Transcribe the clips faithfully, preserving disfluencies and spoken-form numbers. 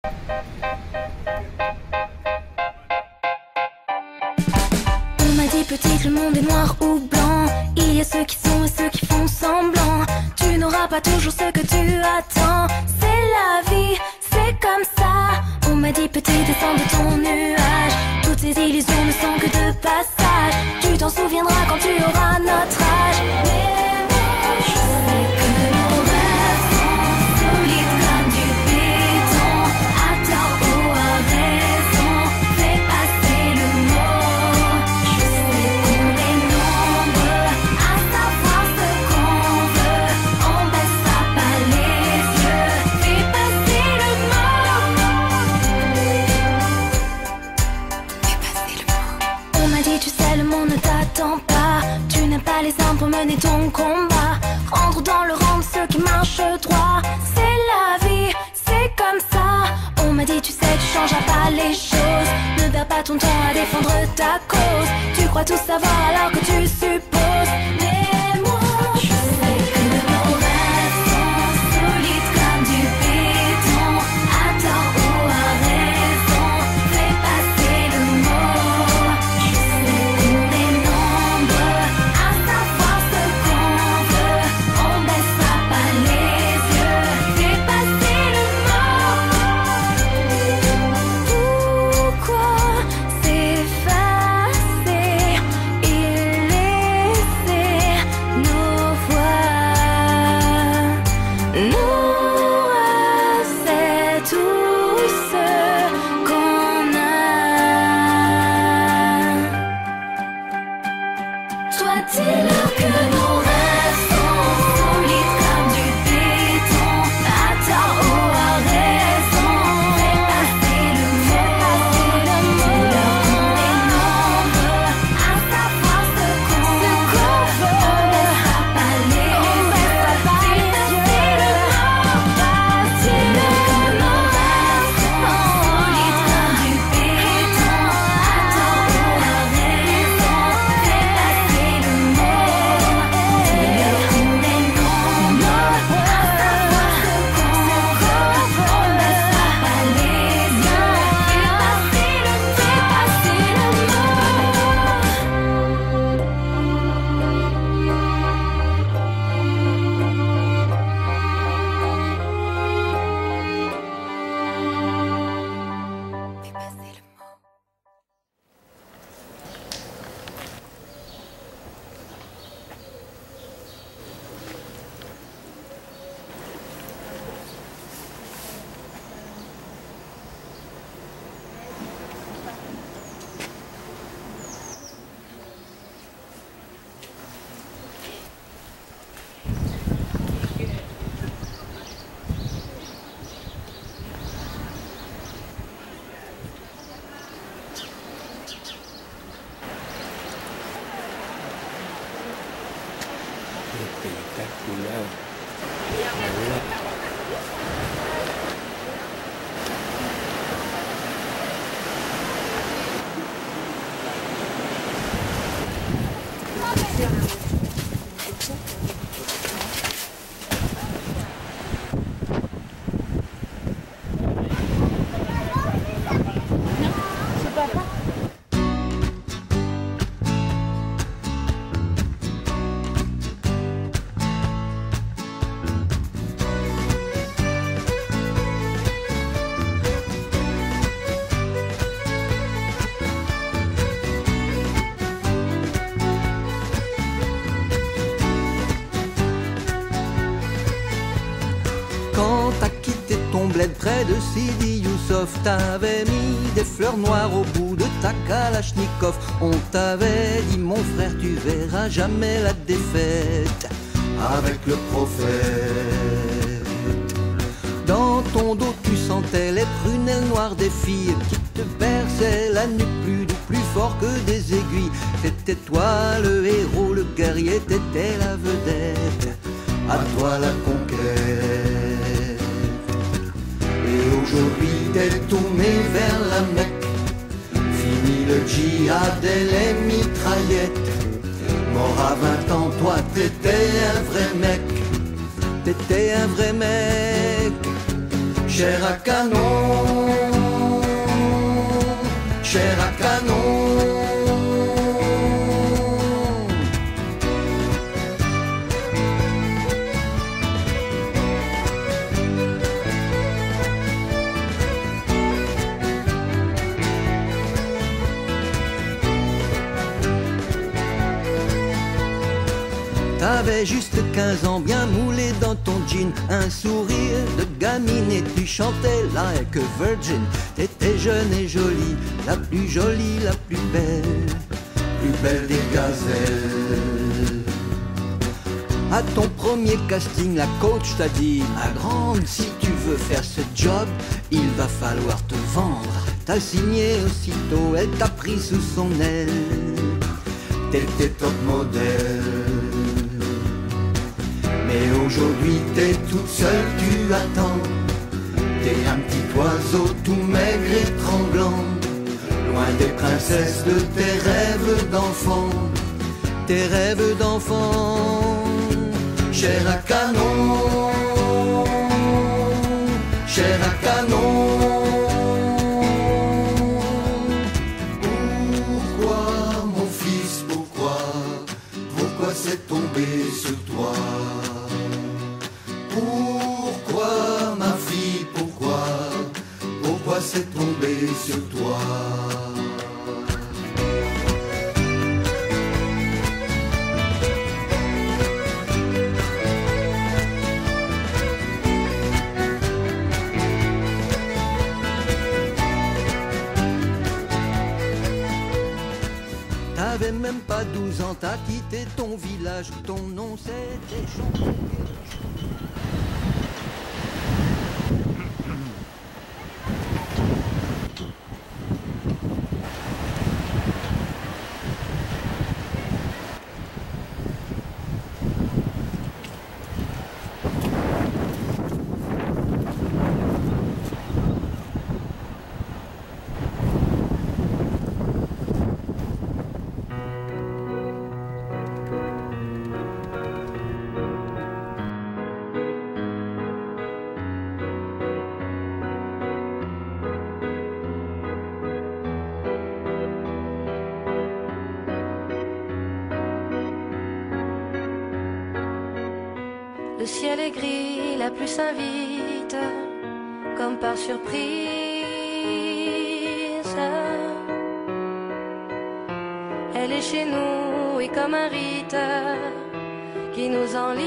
On m'a dit petit que le monde est noir ou blanc. Il y a ceux qui sont et ceux qui font semblant. Tu n'auras pas toujours ce que tu attends. C'est la vie, c'est comme ça. On m'a dit petit descends de ton nuage. Toutes ces illusions ne sont que de passage. Tu t'en souviendras quand tu auras notre âge. Mais moi je sais que nos rêves sont solides comme du béton. À tort ou à raison, fais passer le mot. Je sais qu'on est nombreux à savoir ce qu'on veut. On baissera pas les yeux, fais passer le mot. Fais passer le mot. On m'a dit tu sais le monde ne t'attend pas. Tu n'as pas les armes pour mener ton combat. Rentre dans le rang de ceux qui marchent droit. C'est la vie, c'est comme ça. On m'a dit tu sais tu changeras pas les choses. Ne perds pas ton temps à défendre ta cause. Tu crois tout savoir alors que tu supposes. Mais moi je sais que nos rêves sont solides comme du béton. À tort ou à raison, fais passer le mot. Je sais qu'on est nombreux à savoir ce qu'on veut. On baissera pas les yeux, fais passer le mot. Pourquoi s'effacer et laisser nos voix? Nous c'est tout ce qu'on a. Toi dis-leur que nos rêves sont solides comme du béton. À tort ou à raison, fais passer le mot. Dis-leur qu'on est nombreux à savoir ce qu'on veut. On baissera pas les yeux, fais passer le mot. Dis-leur que nos rêves sont solides comme du béton. À tort ou à raison, fais passer le mot. Dis-leur qu'on est nombreux à savoir ce qu'on veut. On baissera pas les yeux, fais passer le, fais passer le mot. Fais passer le mot. Espectacular. Quand t'as quitté ton bled près de Sidi Youssof, t'avais mis des fleurs noires au bout de ta Kalachnikov. On t'avait dit mon frère tu verras jamais la défaite avec le prophète. Dans ton dos tu sentais les prunelles noires des filles qui te berçaient la nuque plus doux, plus fort que des aiguilles. C'était toi le héros, le guerrier, t'étais la vedette. À toi la conquête. Et aujourd'hui t'es tourné vers la Mecque. Fini le djihad et les mitraillettes. Mort à vingt ans, toi t'étais un vrai mec. T'étais un vrai mec. Chair à canon. T'avais juste quinze ans, bien moulé dans ton jean, un sourire de gamine et tu chantais like a virgin. T'étais jeune et jolie, la plus jolie, la plus belle, plus belle des gazelles. À ton premier casting, la coach t'a dit: ma grande, si tu veux faire ce job, il va falloir te vendre. T'as signé aussitôt, elle t'a pris sous son aile. T'étais top modèle. Mais aujourd'hui t'es toute seule, tu attends. T'es un petit oiseau tout maigre et tremblant, loin des princesses de tes rêves d'enfant. Tes rêves d'enfant. Chair à canon, chair à canon. Pourquoi mon fils, pourquoi, pourquoi c'est tombé sur toi? Pourquoi ma fille, pourquoi, pourquoi c'est tombé sur toi? T'avais même pas douze ans, t'as quitté ton village, ton nom c'était Jean. Le ciel est gris, la pluie s'invite, comme par surprise. Elle est chez nous et comme un rite qui nous enlise.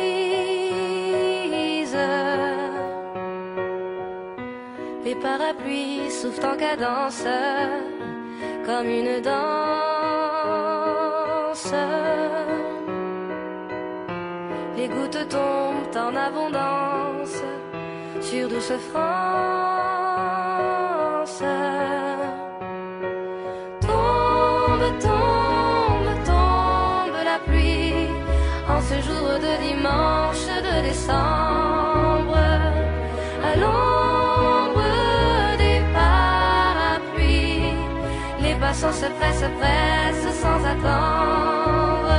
Les parapluies soufflent en cadence, comme une danse. Les gouttes tombent en abondance sur douce France. Tombe, tombe, tombe la pluie en ce jour de dimanche de décembre. À l'ombre des parapluies, les passants se pressent, se pressent sans attendre.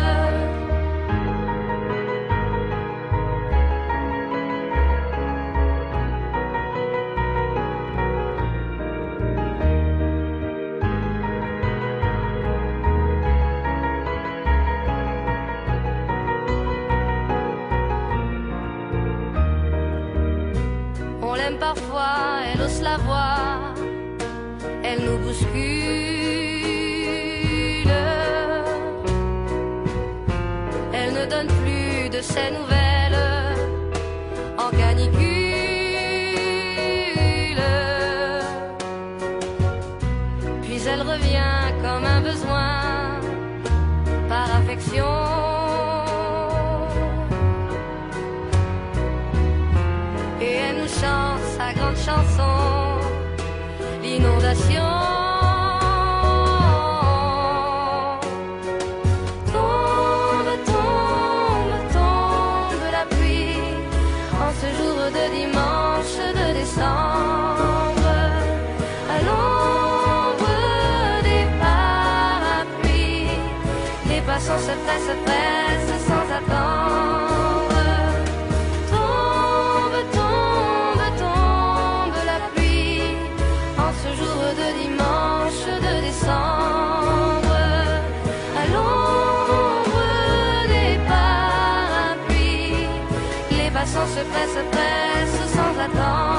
On l'aime parfois, elle ose la voix, elle nous bouscule. Elle ne donne plus de ses nouvelles en canicule. Puis elle revient comme un besoin par affection. Et elle nous chante sa grande chanson, l'inondation. Tombe, tombe, tombe la pluie en ce jour de dimanche de décembre. À l'ombre des parapluies, les passants se pressent, se pressent sans attendre. À l'ombre des parapluies, les passants se pressent, se pressent sans attendre.